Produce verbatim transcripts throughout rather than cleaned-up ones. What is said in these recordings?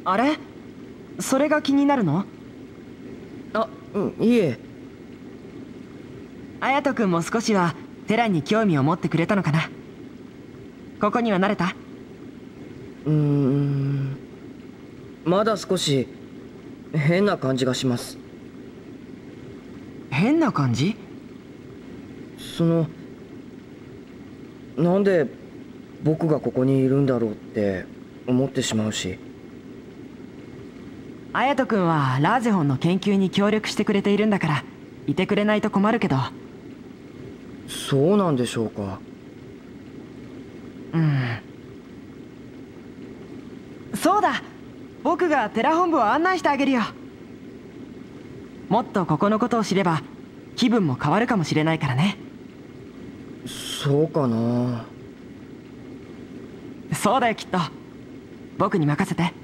あれ？それが気になるの？ あ、うん、いえ。 隼人君も少しはテラに興味を持ってくれたのかな。ここには慣れた？ うーん、まだ少し変な感じがします。 変な感じ？ その、なんで僕がここにいるんだろうって思ってしまうし。 隼人君はラーゼホンの研究に協力してくれているんだからいてくれないと困るけど。 そうなんでしょうか。 うん。そうだ、僕がテラ本部を案内してあげるよ。もっとここのことを知れば気分も変わるかもしれないからね。 そうかな。 そうだよ、きっと。僕に任せて。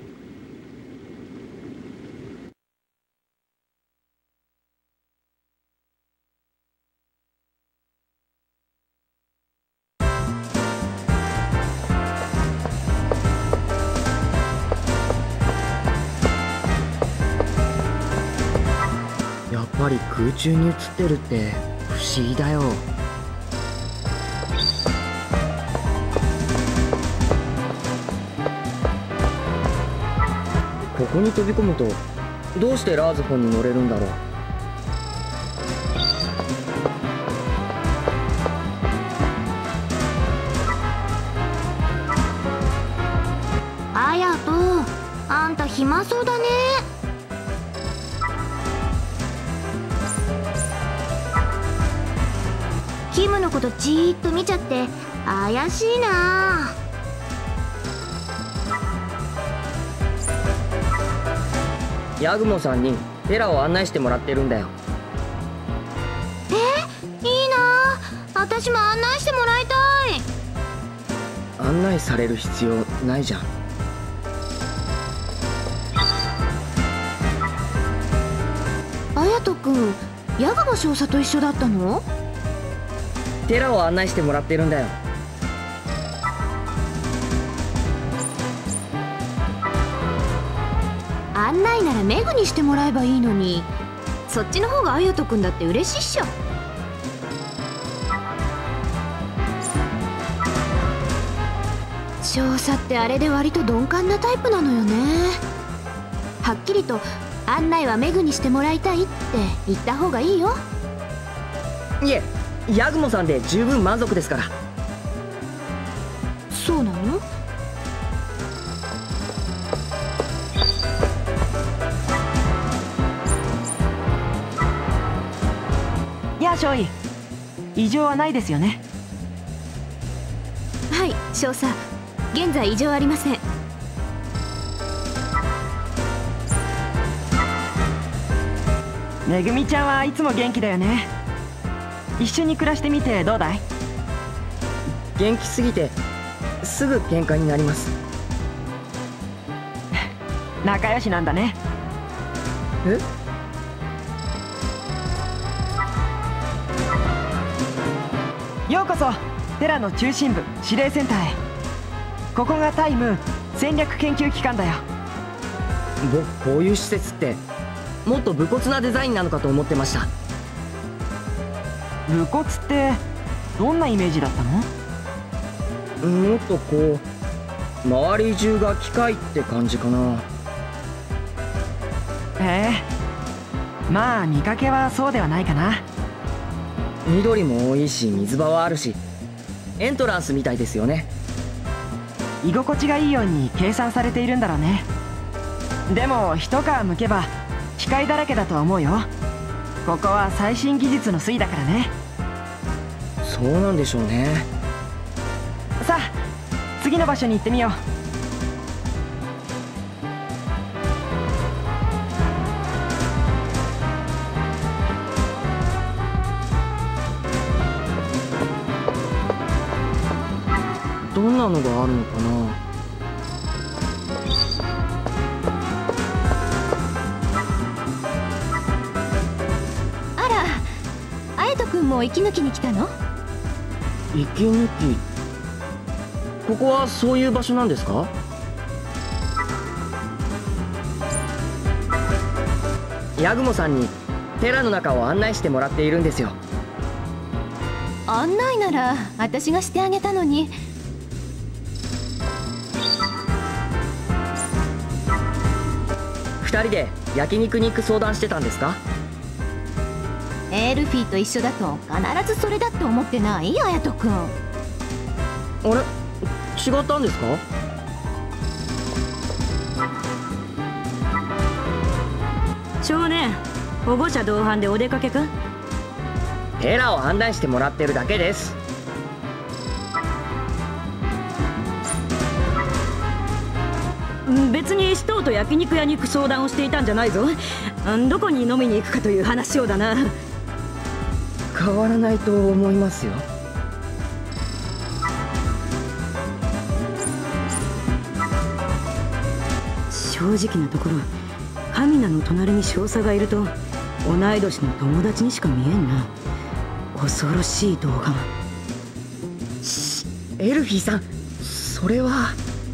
やっぱり空中に映ってるって不思議だよ。ここに飛び込むとどうしてラーズフォンに乗れるんだろう。 あやと、あんた暇そうだね。キムのことじーっと見ちゃって怪しいな。 ヤグモさんにテラを案内してもらってるんだよ。 え、いいな。私も案内してもらいたい。 案内される必要ないじゃん。 隼人君、ヤグモ少佐と一緒だったの？ テラを案内してもらってるんだよ。 案内ならメグにしてもらえばいいのに。そっちの方が隼人君だって嬉しいっしょ。少佐ってあれで割と鈍感なタイプなのよね。はっきりと案内はメグにしてもらいたいって言った方がいいよ。 いえ、ヤグモさんで十分満足ですから。 そうなの？ やあ、少尉。異常はないですよね？ はい、少佐。現在異常ありません。 めぐみちゃんはいつも元気だよね。一緒に暮らしてみてどうだい？ 元気すぎてすぐ喧嘩になります。 仲良しなんだね。 え？ ようこそテラの中心部指令センターへ。ここがタイム戦略研究機関だよ。 僕、こういう施設ってもっと武骨なデザインなのかと思ってました。 武骨ってどんなイメージだったの？ もっとこう周り中が機械って感じかな。 へえ、まあ見かけはそうではないかな。 緑も多いし水場はあるし、エントランスみたいですよね。 居心地がいいように計算されているんだろうね。でも一皮むけば機械だらけだとは思うよ。ここは最新技術の粋だからね。 そうなんでしょうね。 さあ次の場所に行ってみよう。 どんなのがあるのかな。 あら、隼人君も息抜きに来たの？ 息抜き。ここはそういう場所なんですか？ ヤグモさんに寺の中を案内してもらっているんですよ。 案内なら私がしてあげたのに。 二人で焼肉に行く相談してたんですか？ エルフィーと一緒だと必ずそれだって思ってない？隼人君。 あれ、違ったんですか？ 少年、保護者同伴でお出かけか？ 寺を案内してもらってるだけです。 別に使徒と焼肉屋に行く相談をしていたんじゃないぞ。どこに飲みに行くかという話をだな。 変わらないと思いますよ。 正直なところ、カミナの隣に少佐がいると同い年の友達にしか見えんな。恐ろしい動画。 しエルフィーさん、それは。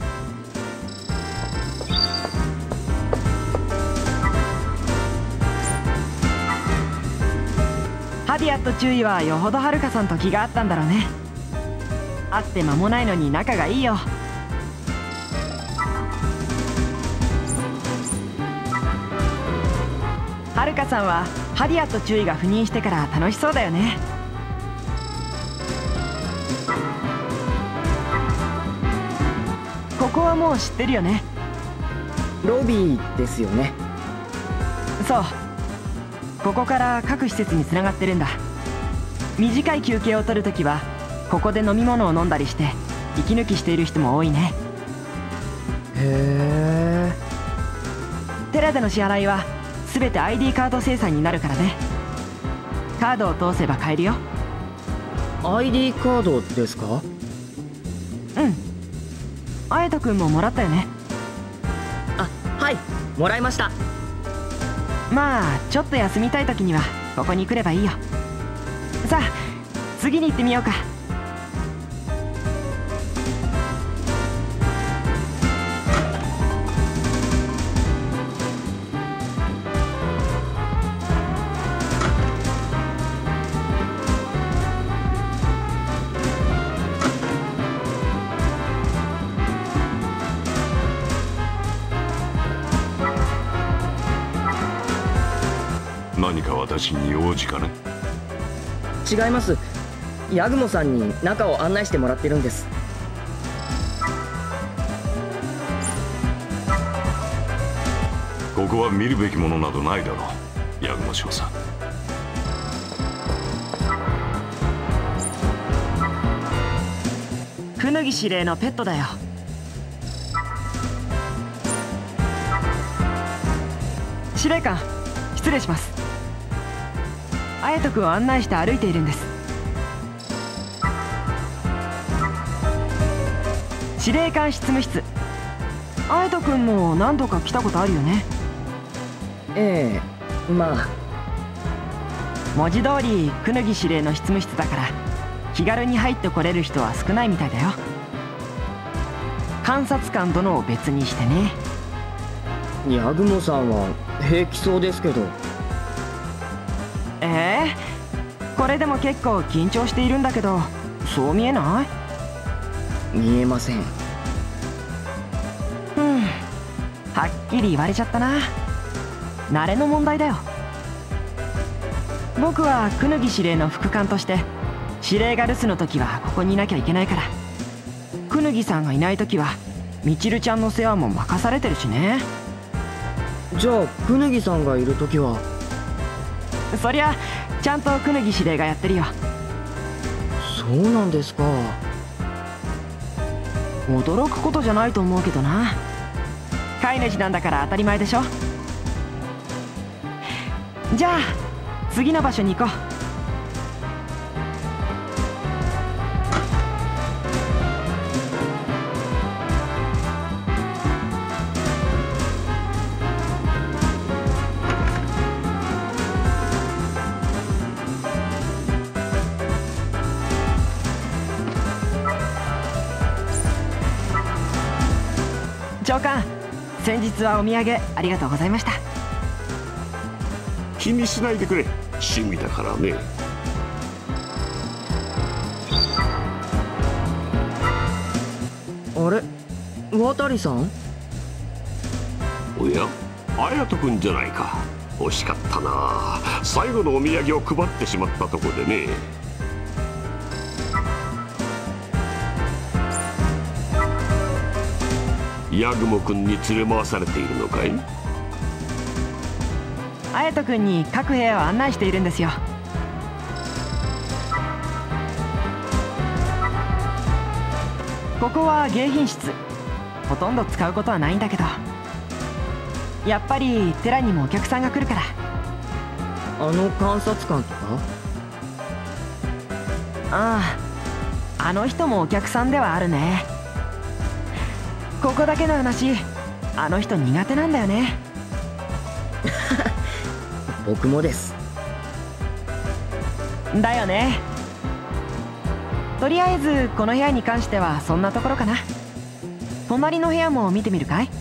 ハディアット中尉はよほどはるかさんと気があったんだろうね。会って間もないのに仲がいいよ。はるかさんはハディアット中尉が赴任してから楽しそうだよね。ここはもう知ってるよね。 ロビーですよね。 そう、ここから各施設につながってるんだ。短い休憩を取るときはここで飲み物を飲んだりして息抜きしている人も多いね。 へえ。 寺での支払いは全て アイディー カード生産になるからね。カードを通せば買えるよ。 アイディー カードですか？ うん。あやとくんももらったよね。 あ、はい、もらいました。 まあちょっと休みたい時にはここに来ればいいよ。さあ次に行ってみようか。 何か私に用事かね？ 違います。ヤグモさんに中を案内してもらってるんです。 ここは見るべきものなどないだろう、ヤグモ少佐。 クヌギ司令のペットだよ。司令官、失礼します。あやとくんを案内して歩いているんです。司令官執務室。あやとくんも何度か来たことあるよね。 ええ、まあ文字通りクヌギ司令の執務室だから気軽に入ってこれる人は少ないみたいだよ。監察官殿を別にしてね。 ヤグモさんは平気そうですけど。 ええー、これでも結構緊張しているんだけど、そう見えない？ 見えません。 うん、はっきり言われちゃったな。慣れの問題だよ。僕はクヌギ司令の副官として司令が留守の時はここにいなきゃいけないから、クヌギさんがいない時はみちるちゃんの世話も任されてるしね。 じゃあクヌギさんがいる時は？ そりゃちゃんとクヌギ司令がやってるよ。 そうなんですか。 驚くことじゃないと思うけどな。飼い主なんだから当たり前でしょ。じゃあ次の場所に行こう。長官、先日はお土産ありがとうございました。 気にしないでくれ。趣味だからね。 あれ、渡さん？ おや、隼人君じゃないか。惜しかったな。最後のお土産を配ってしまったとこでね。ヤグモ君に連れ回されているのかい？ 隼人君に各部屋を案内しているんですよ。ここは迎賓室。ほとんど使うことはないんだけど、やっぱり寺にもお客さんが来るから。 あの監察官とか？ ああ、あの人もお客さんではあるね。ここだけの話、あの人苦手なんだよね。 僕もです。 だよね。とりあえずこの部屋に関してはそんなところかな。隣の部屋も見てみるかい？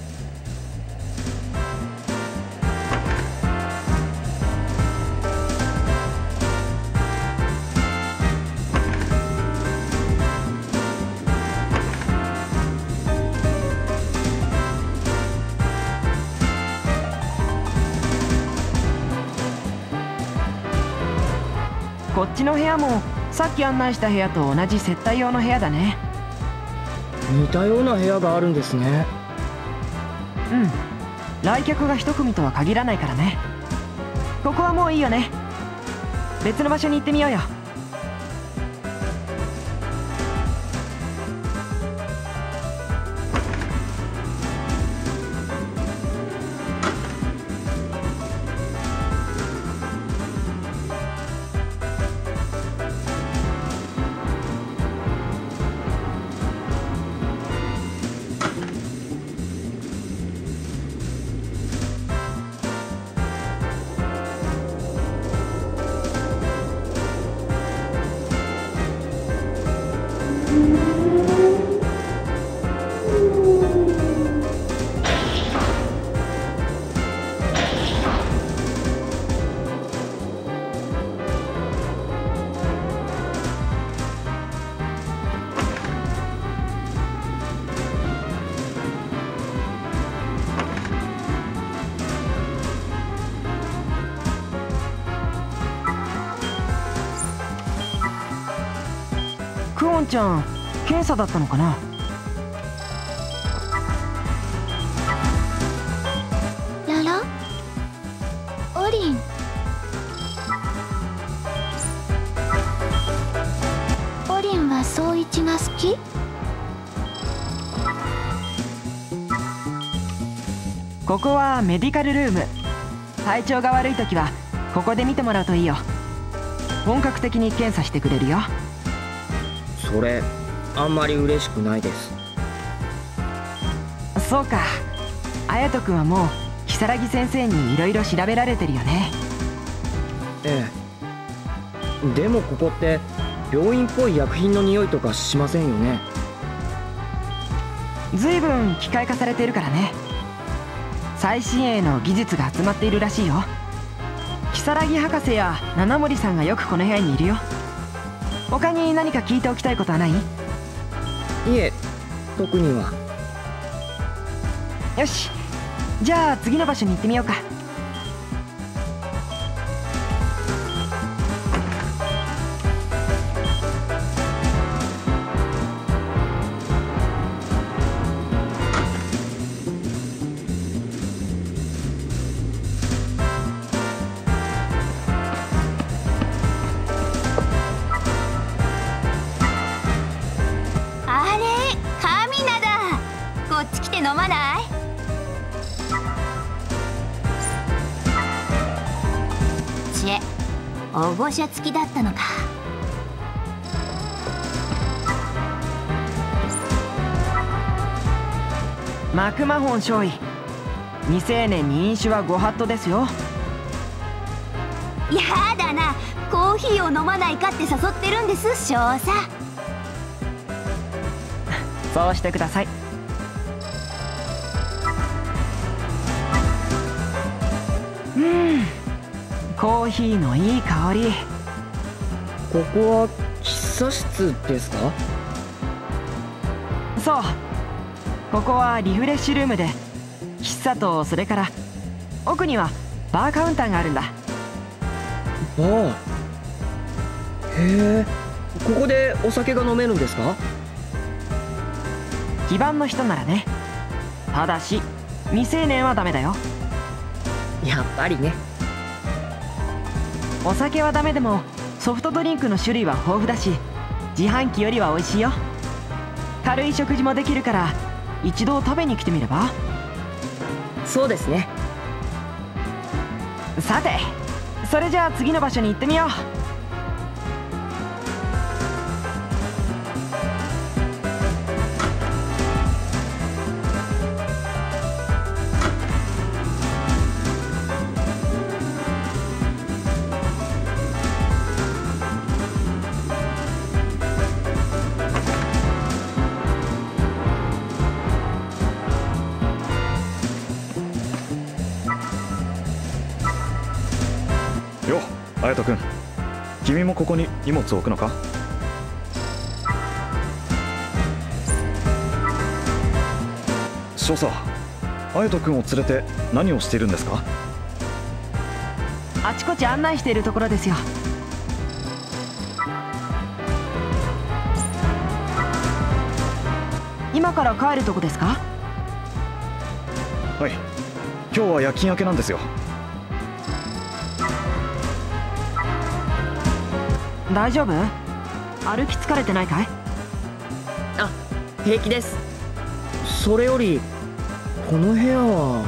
こっちの部屋もさっき案内した部屋と同じ接待用の部屋だね。 似たような部屋があるんですね。 うん、来客が一組とは限らないからね。ここはもういいよね。別の場所に行ってみようよ。クオンちゃん、検査だったのかな？ ララ？オリン。オリンは宗一が好き？ ここはメディカルルーム。体調が悪い時はここで見てもらうといいよ。本格的に検査してくれるよ。 それあんまり嬉しくないです。 そうか。隼人君はもう如月先生にいろいろ調べられてるよね。 ええ。でもここって病院っぽい薬品の匂いとかしませんよね。 ずいぶん機械化されているからね。最新鋭の技術が集まっているらしいよ。如月博士や七森さんがよくこの部屋にいるよ。他に何か聞いておきたいことはない？ いえ、特には。 よし、じゃあ次の場所に行ってみようか。 飲まない？ちえ、大御所付きだったのか。 マクマホン少尉、未成年に飲酒はご法度ですよ。 やだな、コーヒーを飲まないかって誘ってるんです少佐。 そうしてください。うん、 コーヒーのいい香り。 ここは喫茶室ですか？ そう、ここはリフレッシュルームで、喫茶とそれから奥にはバーカウンターがあるんだ。 バー。へえ、ここでお酒が飲めるんですか？ 非番の人ならね。ただし未成年はダメだよ。 やっぱりね。 お酒はダメでもソフトドリンクの種類は豊富だし、自販機よりは美味しいよ。軽い食事もできるから一度食べに来てみれば？ そうですね。 さて、それじゃあ次の場所に行ってみよう。 よっ、隼人君、君もここに荷物を置くのか？少佐、隼人君を連れて何をしているんですか？ あちこち案内しているところですよ。今から帰るとこですか？ はい、今日は夜勤明けなんですよ。 大丈夫？歩き疲れてないかい？ あ、平気です。それよりこの部屋は。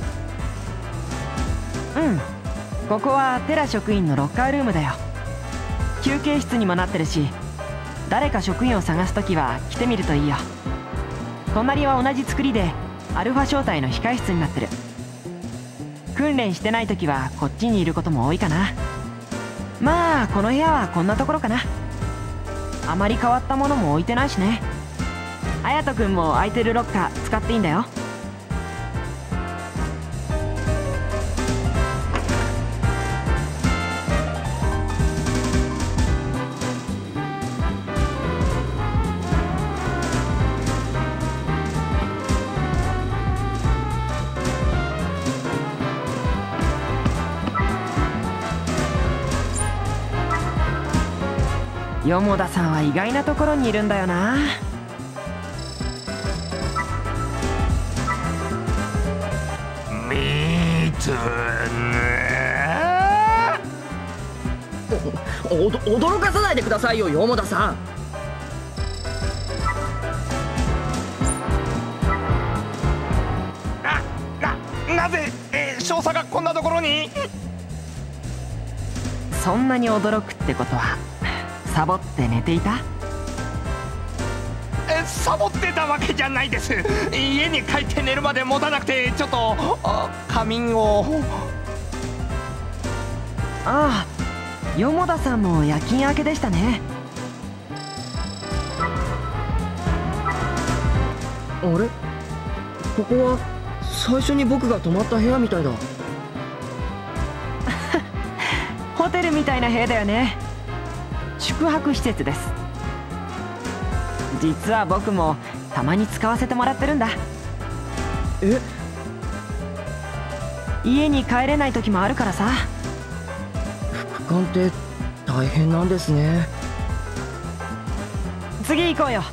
うん、ここはテラ職員のロッカールームだよ。休憩室にもなってるし、誰か職員を探すときは来てみるといいよ。隣は同じ作りでアルファ小隊の控え室になってる。訓練してないときはこっちにいることも多いかな。まあこの部屋はこんなところかな。あまり変わったものも置いてないしね。隼人君も空いてるロッカー使っていいんだよ。四田さんは意外なところにいるんだよな。 みつねおお驚かさないでくださいよ、四田さん。 な、な、なぜ、えー、少佐がこんなところに？ そんなに驚くってことはサボって寝ていた？ え、サボってたわけじゃないです。家に帰って寝るまで持たなくて、ちょっとあ仮眠を。 ああ、四田さんも夜勤明けでしたね。 あれ、ここは最初に僕が泊まった部屋みたいだ。 ホテルみたいな部屋だよね。宿泊施設です。実は僕もたまに使わせてもらってるんだ。 え？ 家に帰れない時もあるからさ。 副官って大変なんですね。 次行こうよ。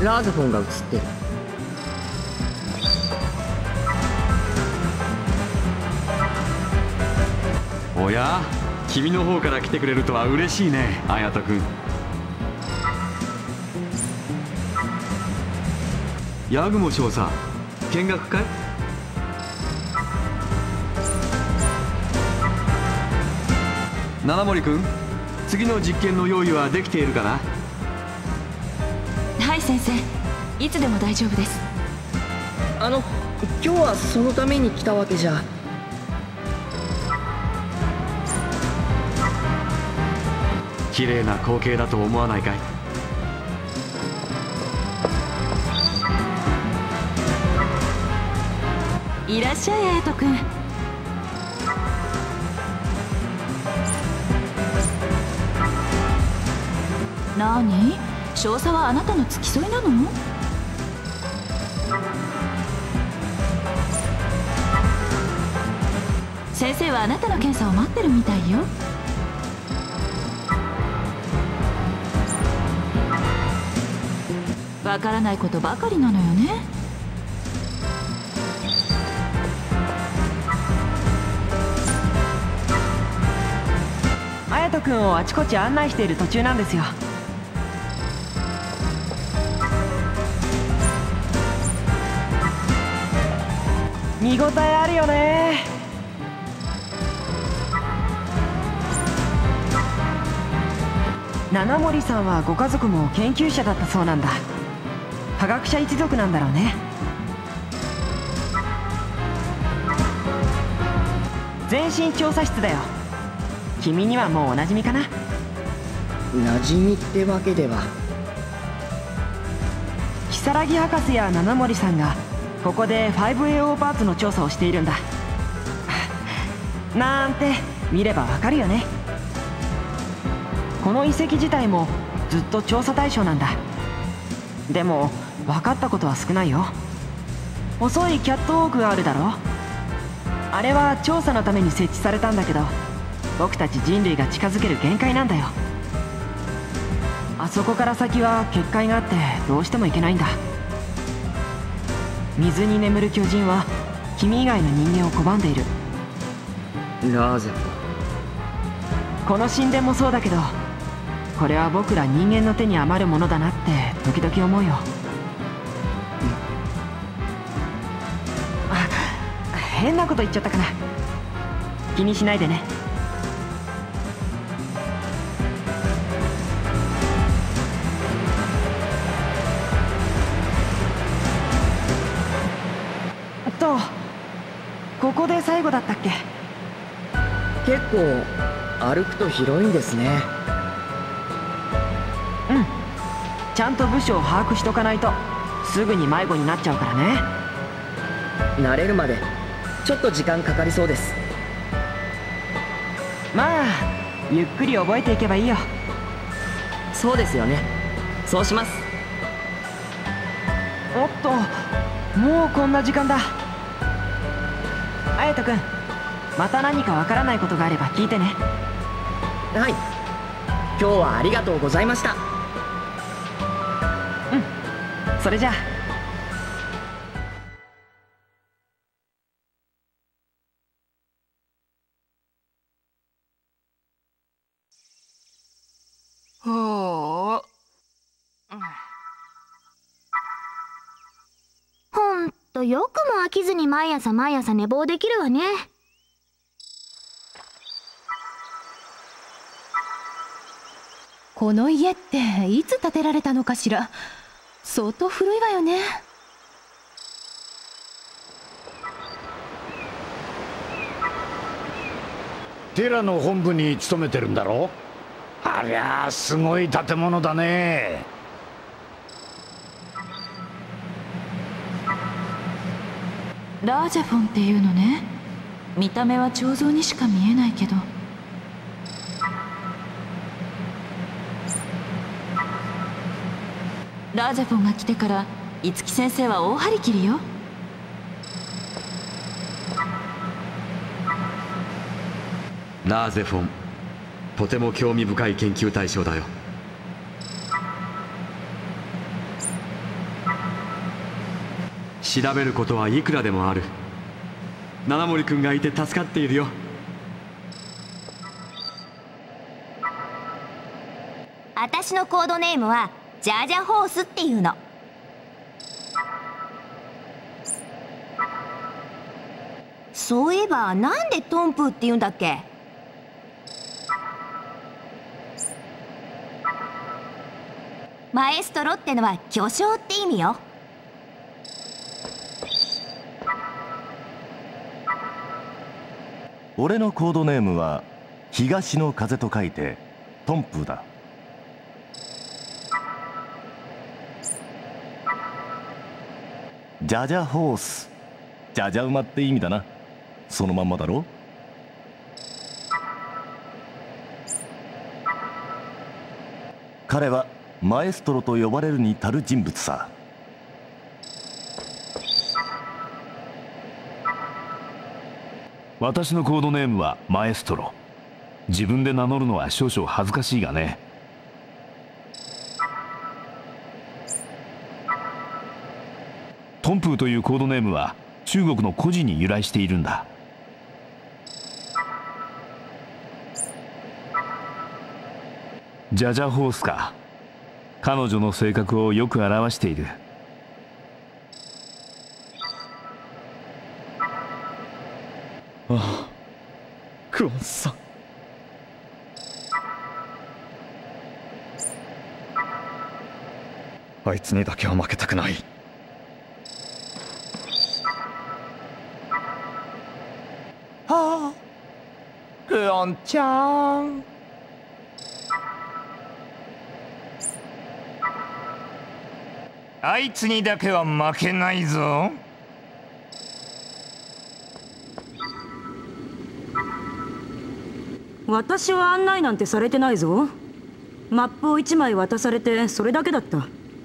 ラーゼフォンが写ってる。 おや、君の方から来てくれるとは嬉しいね、隼人君。ヤグモ少佐、見学かい？七森君、次の実験の用意はできているかな？ はい先生、いつでも大丈夫です。 あの今日はそのために来たわけじゃ。 綺麗な光景だと思わないかい？ いらっしゃい隼人君。なに、少佐はあなたの付き添いなの？先生はあなたの検査を待ってるみたいよ。わからないことばかりなのよね。 隼人君をあちこち案内している途中なんですよ。見応えあるよね。七森さんはご家族も研究者だったそうなんだ。科学者一族なんだろうね。全身調査室だよ。君にはもうおなじみかな？ 馴染みってわけでは。 如月博士や七森さんがここで ファイブエーオー パーツの調査をしているんだ。なんて見ればわかるよね。この遺跡自体もずっと調査対象なんだ。でも分かったことは少ないよ。細いキャットウォークがあるだろ。あれは調査のために設置されたんだけど、僕たち人類が近づける限界なんだよ。あそこから先は結界があってどうしても行けないんだ。水に眠る巨人は君以外の人間を拒んでいる。 ラーゼフォン。 この神殿もそうだけど、これは僕ら人間の手に余るものだなって時々思うよ。あ、変なこと言っちゃったかな。気にしないでね。と、ここで最後だったっけ？ 結構歩くと広いんですね。 うん、ちゃんと部署を把握しとかないとすぐに迷子になっちゃうからね。 慣れるまでちょっと時間かかりそうです。 まあゆっくり覚えていけばいいよ。 そうですよね。そうします。 おっと、もうこんな時間だ。隼人君、また何かわからないことがあれば聞いてね。 はい、今日はありがとうございました。 うん、それじゃあ。 ほんとよくも飽きずに毎朝毎朝寝坊できるわね。 この家っていつ建てられたのかしら。相当古いわよね。 テラの本部に勤めてるんだろ。ありゃあすごい建物だね。 ラージャフォンっていうのね。見た目は彫像にしか見えないけど。ラージャフォンが来てから五木先生は大張り切りよ。 ラーゼフォン、とても興味深い研究対象だよ。 調べることはいくらでもある。七森君がいて助かっているよ。 私のコードネームはジャージャホースっていうの。そういえばなんでトンプーって言うんだっけ？マエストロってのは巨匠って意味よ。 俺のコードネームは東の風と書いてトンプーだ。ジャジャホース、ジャジャ馬って意味だな。そのまんまだろ。彼はマエストロと呼ばれるに足る人物さ。 私のコードネームはマエストロ。自分で名乗るのは少々恥ずかしいがね。トンプーというコードネームは中国の故事に由来しているんだ。ジャジャホースか。彼女の性格をよく表している。 ああ、クオンさん。あいつにだけは負けたくない。 はあ、クオンちゃん。あいつにだけは負けないぞ。 私は案内なんてされてないぞ。マップをいちまい渡されてそれだけだった。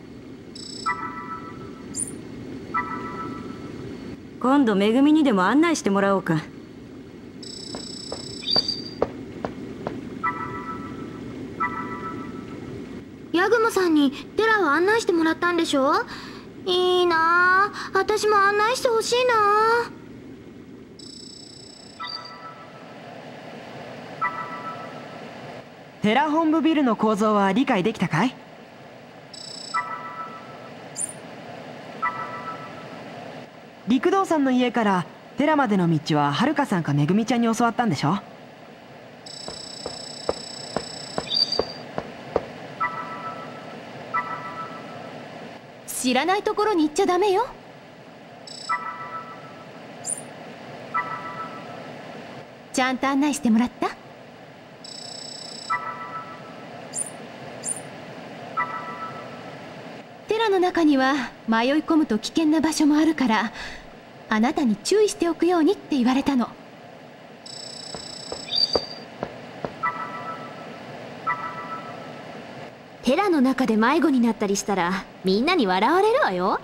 今度めぐみにでも案内してもらおうか。 ヤグモさんにテラを案内してもらったんでしょ？いいなあ、私も案内してほしいなあ。 テラ本部ビルの構造は理解できたかい？陸道さんの家からテラまでの道ははるかさんかめぐみちゃんに教わったんでしょ？ 知らないところに行っちゃダメよ。ちゃんと案内してもらった？テラの中には迷い込むと危険な場所もあるから、あなたに注意しておくようにって言われたの。 テラの中で迷子になったりしたらみんなに笑われるわよ。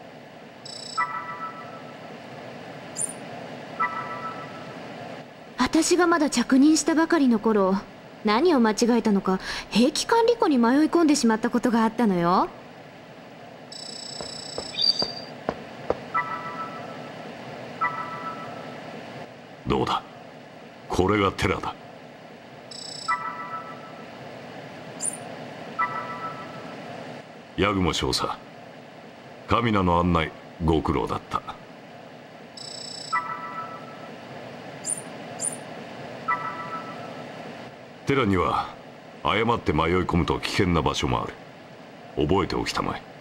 私がまだ着任したばかりの頃、何を間違えたのか兵器管理庫に迷い込んでしまったことがあったのよ。 どうだ、これがテラだ。ヤグモ少佐、カミナの案内ご苦労だった。テラには誤って迷い込むと危険な場所もある。覚えておきたまえ。